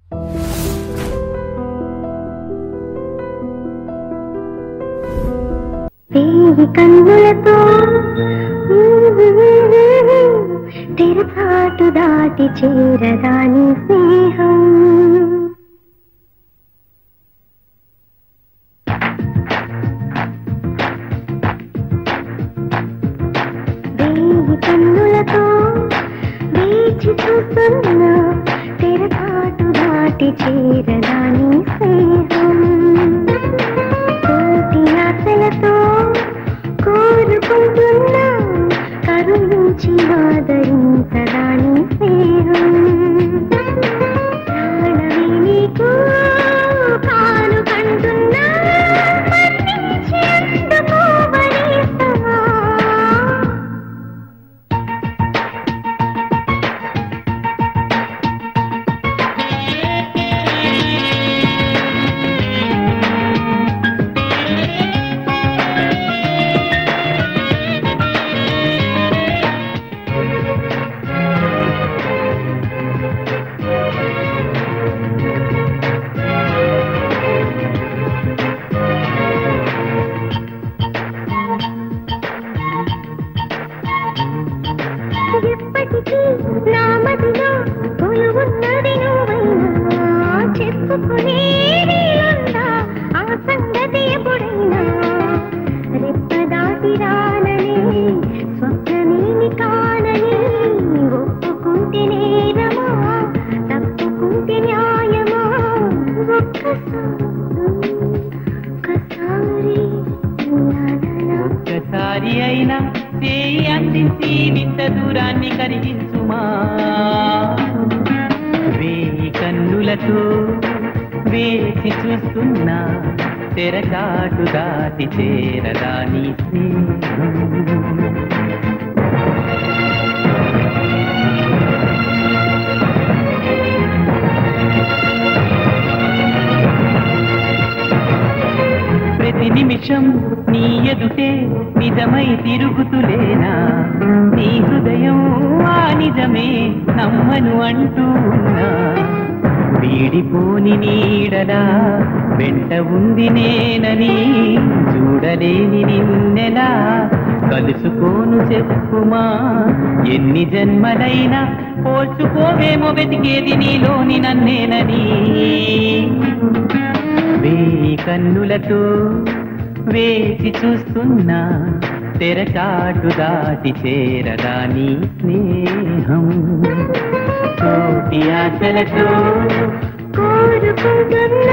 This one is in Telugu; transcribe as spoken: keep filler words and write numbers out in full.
వేయి కన్నులతో తెరచాటు దాటి చేరదాని స్నేహం వేయి కన్నులతో వేచి చూస్తున్నా తెరచాటు దాటి చేరదాని స్నేహం కోటి ఆశలతో కోరుకుంటున్నా కరుణించి ఆదరించదాని స్నేహం ప్రాణమే నీకు కాను కంటున్నా మన్నించేందుకు వరిస్తావా ఎప్పటికీ నా మదిలో కొలువున్నది నువ్వైనా చెప్పుకునేది ఉందా ఆ సంగతి ఎప్పుడైనా రెప్ప దాటి రానని స్వప్నమేమి కానని ఒప్పుకుంటే నేరమా తప్పుకుంటే న్యాయమా ఒక్కసారి ఒక్కసారి అయినా చేయి అందించి నింత దూరాన్ని కరిగించుమా వేయి కన్నులతో వేచి చూస్తున్నా తెరచాటు దాటి చేరదాని స్నేహం ప్రతి నిమిషం నీ ఎదుటే నిజమై తిరుగుతులేనా నీ హృదయం ఆ నిజమే నమ్మను అంటూ ఉన్నా వీడిపోని నీడలా వెంట ఉంది నేనని చూడలేని నిన్నెలా కలుసుకోను చెప్పుమా ఎన్ని జన్మలైనా పోల్చుకోవేమో వెతికేది నీలోని నన్నేనని వేయి కన్నులతో వేచి చూస్తున్నా తెరచాటు దాటి చేరదాని స్నేహం కోటి ఆశలతో కోరుకుంటున్నా